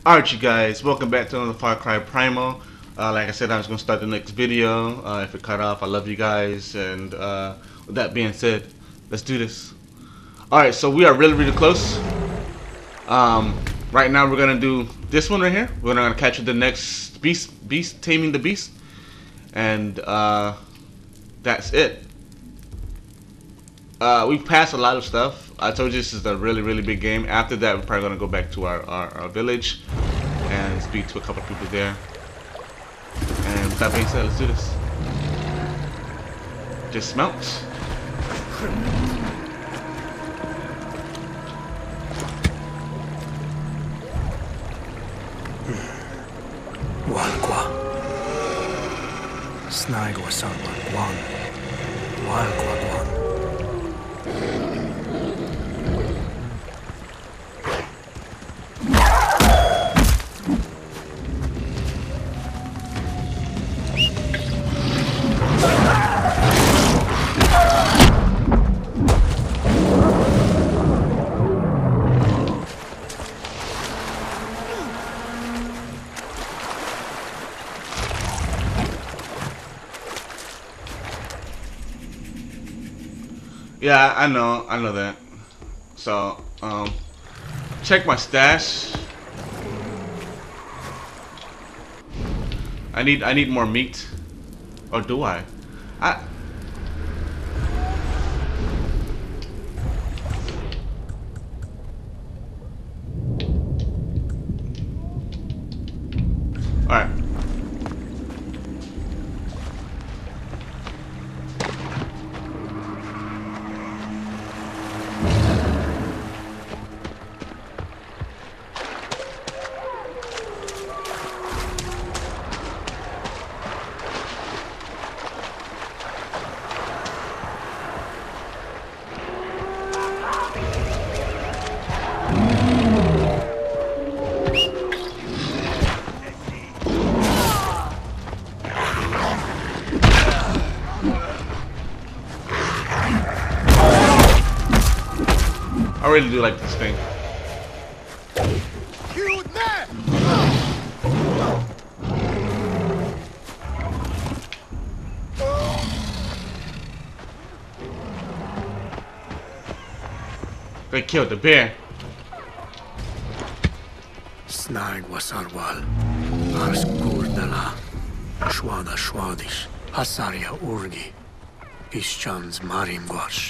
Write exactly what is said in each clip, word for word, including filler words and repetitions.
Alright, you guys, welcome back to another Far Cry Primal. Uh, like I said, I was going to start the next video. Uh, if it cut off, I love you guys. And uh, with that being said, let's do this. Alright, so we are really, really close. Um, right now, we're going to do this one right here. We're going to capture the next beast, beast, taming the beast. And uh, that's it. Uh, we've passed a lot of stuff. I told you this is a really, really big game. After that, we're probably going to go back to our, our, our village and speak to a couple of people there. And with that being said, let's do this. Just mount. Walqua. Snaigwa Sanwa Guan. Walqua Guan. Yeah, I know, I know that. So, um, check my stash. I need, I need more meat, or do I? I. All right. I really do like this thing. They killed the bear. Snaigwa Sarwal. Ars Gurdala. Shwada Shwadish. Hasaria Urgi. Pischans Marim Gwash.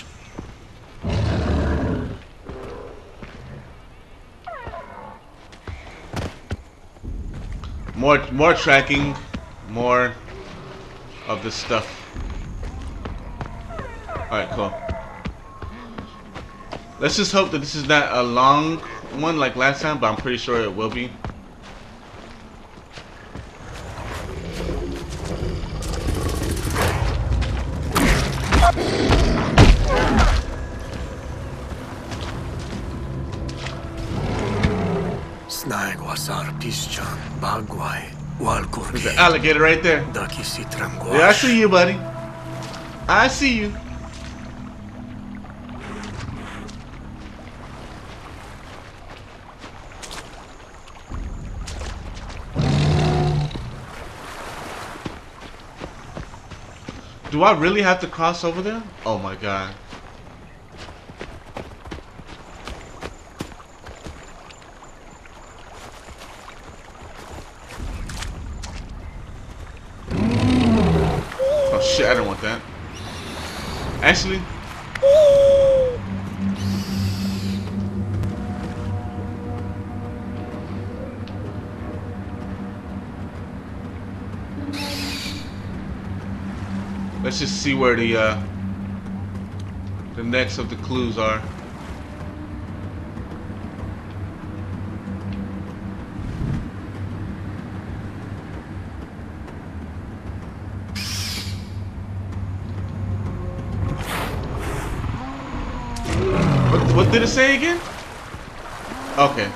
More, more tracking, more of this stuff. All right, cool. Let's just hope that this is not a long one like last time, but I'm pretty sure it will be. There's an alligator right there. Yeah, I see you, buddy. I see you. Do I really have to cross over there? Oh my god. Oh shit, I don't want that. Actually, let's just see where the uh, the next of the clues are. What, what did it say again? Okay.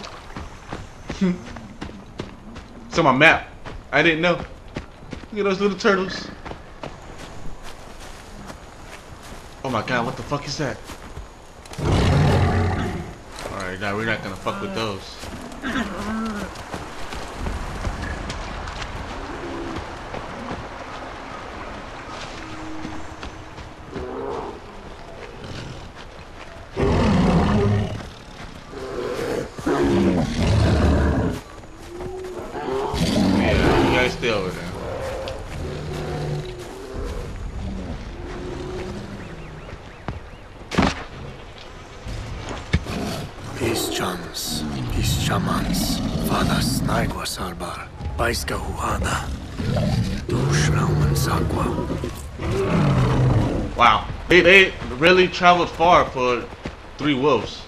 It's on my map. I didn't know. Look at those little turtles. Oh my god, what the fuck is that? Alright, now we're not gonna fuck with those. Yeah, you guys stay over there. Peace chums, peace chamans, fadas naigwas arbar, paiska huana, dushraman sakwa. Wow, they they really traveled far for three wolves.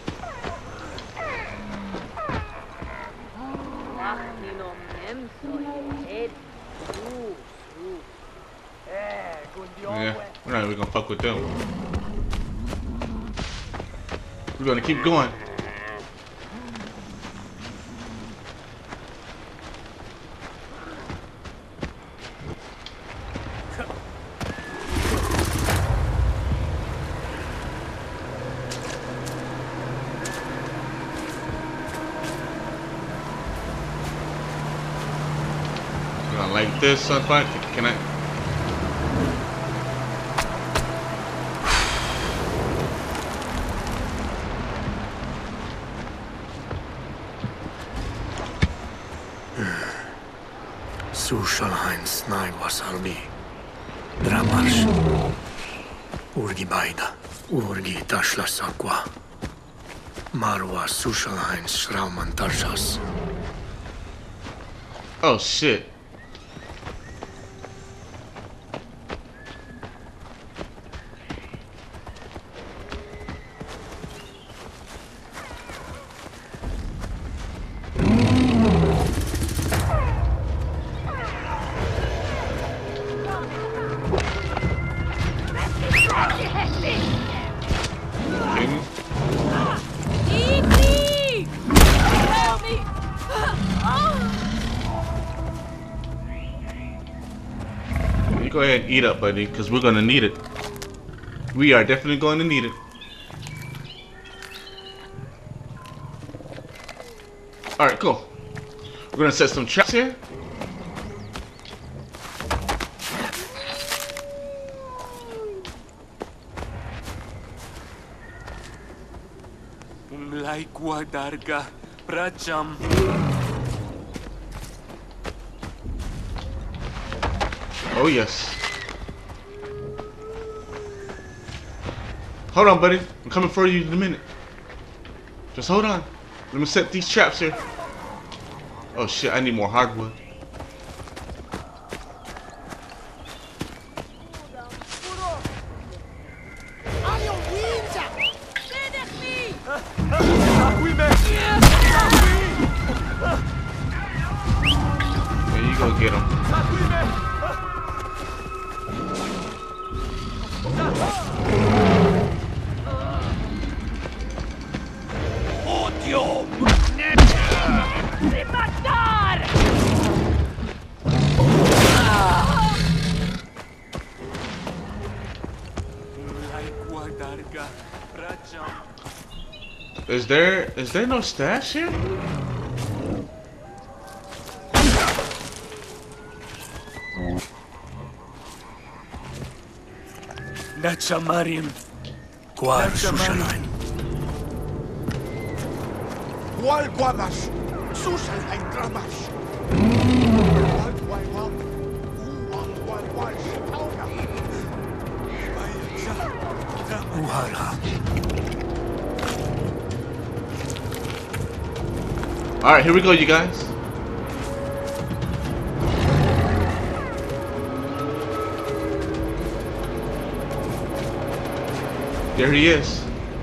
Yeah, we're not even gonna fuck with them. We're gonna keep going. We're gonna like this, Hunt-Farcry. Can I? Sushalhain snaigwas arbi. Dramarsh. Urgi baida. Urgi tashla sakwa. Marwa Sushalhain shrauman tarshas. Oh shit. Go ahead and eat up, buddy, because we're gonna need it. We are definitely going to need it. Alright, cool. We're gonna set some traps here. Umlaikwa darga pracham. Oh yes. Hold on, buddy. I'm coming for you in a minute. Just hold on. Let me set these traps here. Oh shit, I need more hardwood. There you go, get him. Is there is there no stash here? Nachamarim. Quar Sushalhain. Wal Guamash, Sushalhain Dramash. Wal Guayam, Uwal Wal Wal Shitauga. Uhala. Alright, here we go, you guys. There he is.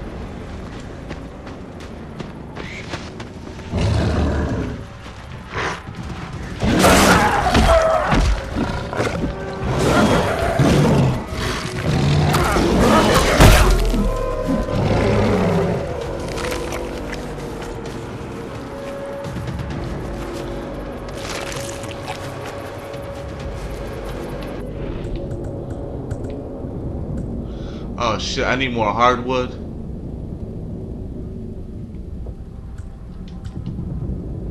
Oh shit, I need more hardwood.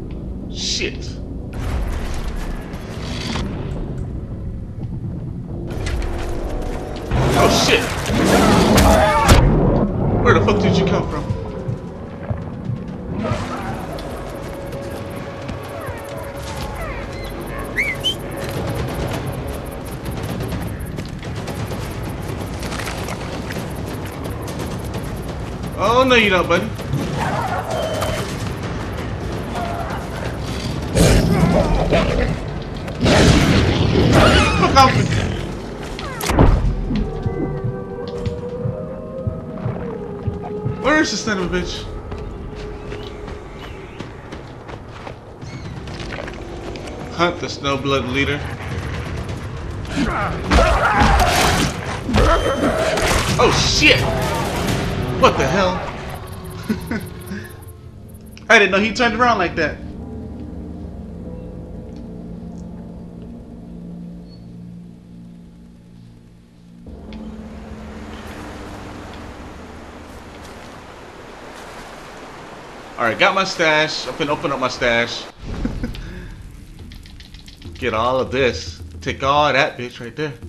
Shit. Oh shit. Where the fuck did you come from? Oh no you don't, buddy. Fuck off. Where is this son of a bitch? Hunt the Snowblood leader. Oh shit! What the hell? I didn't know he turned around like that. Alright, got my stash. I'm finna open up my stash. Get all of this. Take all that bitch right there.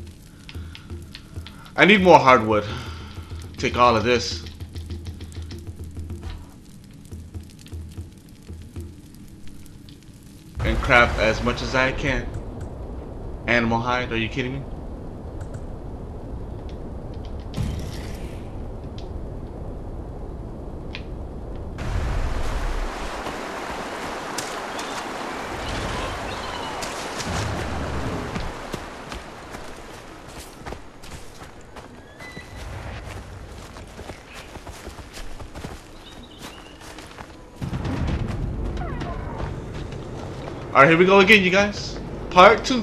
I need more hardwood. Take all of this. And craft as much as I can. Animal hide, are you kidding me? Alright, here we go again, you guys. Part two.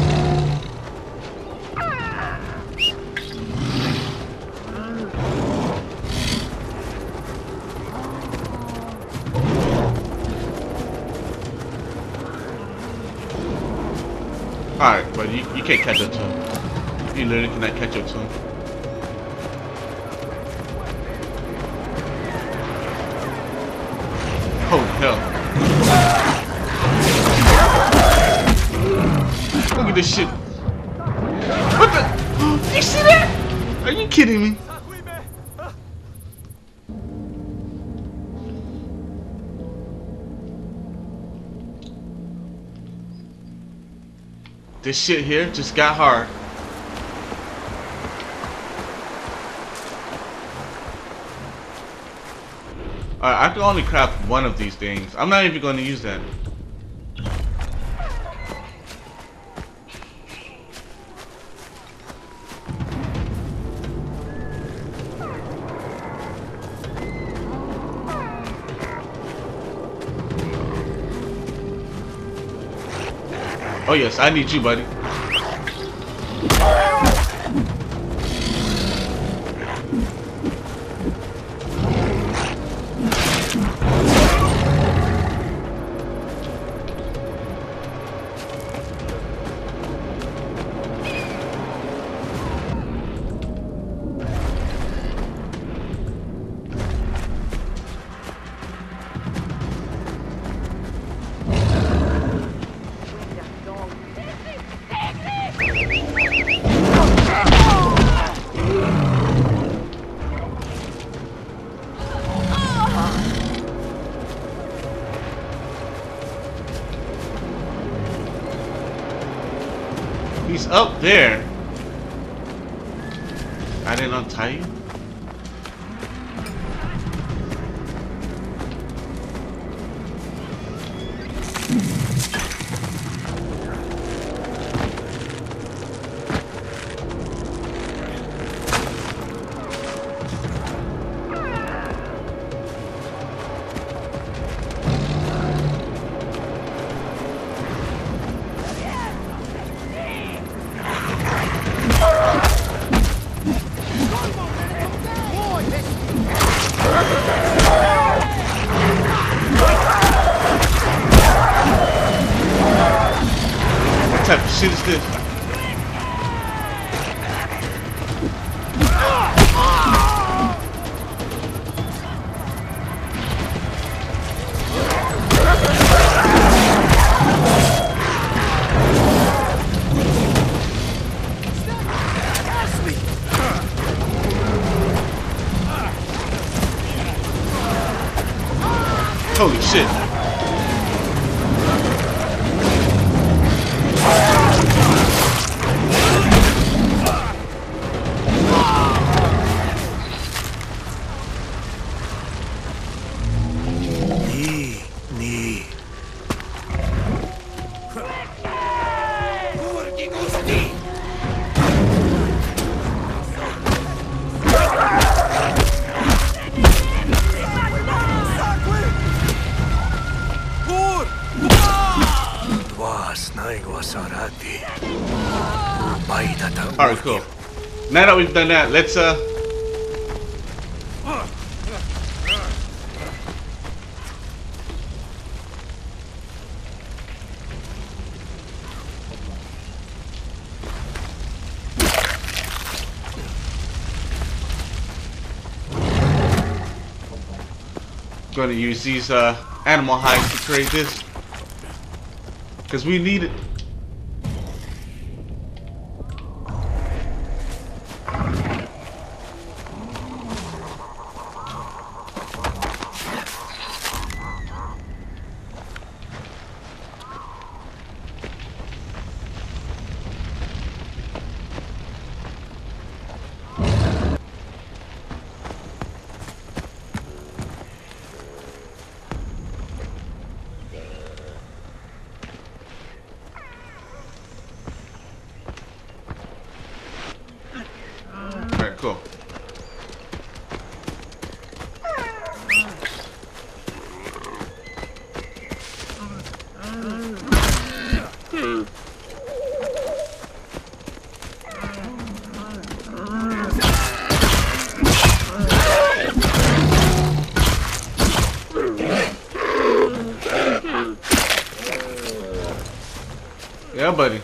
Alright, but you, you can't catch up to him. You literally cannot catch up to him. Holy hell. Look at this shit. What the? You see that? Are you kidding me? This shit here just got hard. Alright, I can only craft one of these things. I'm not even going to use that. Oh yes, I need you, buddy. He's up there. I didn't untie you. What type of shit is this? Holy shit. Knee, knee. Alright, cool. Now that we've done that, let's uh going to use these uh, animal hides to create this, because we need it. Alright, cool. Yeah, buddy.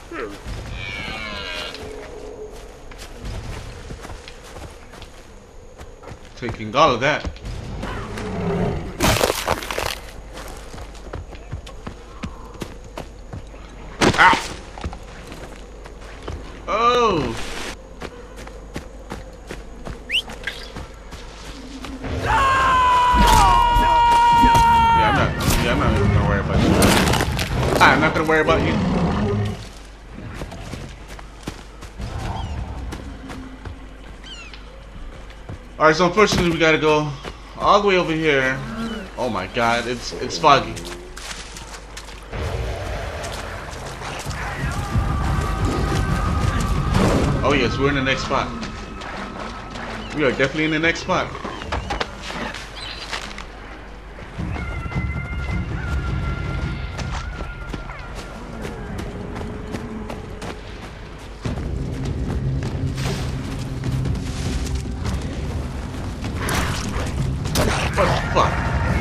Taking all of that. Ow! Oh! Yeah, I'm not. Yeah, I'm not gonna worry about you. I'm not gonna worry about you. Alright, so unfortunately we gotta go all the way over here. Oh my god, it's it's foggy. Oh yes, we're in the next spot. We are definitely in the next spot. What the fuck?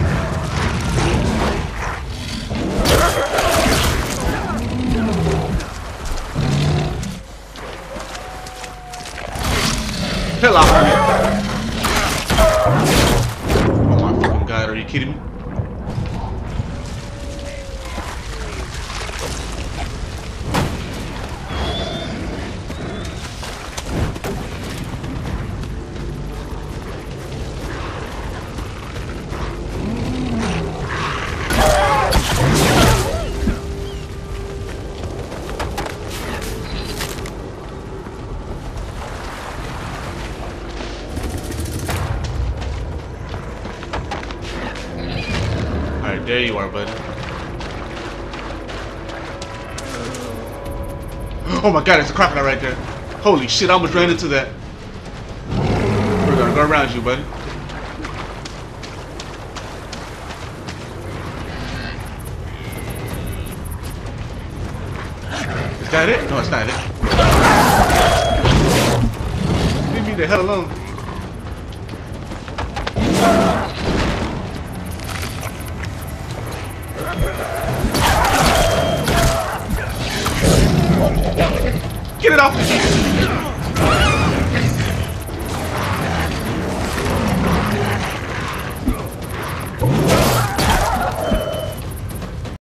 Hell off of me. Oh my fucking god, are you kidding me? Alright, there you are, buddy. Oh my god, it's a crocodile right there. Holy shit, I almost ran into that. We're gonna go around you, buddy. Is that it? No, it's not it. Leave me the hell alone. Get it off me!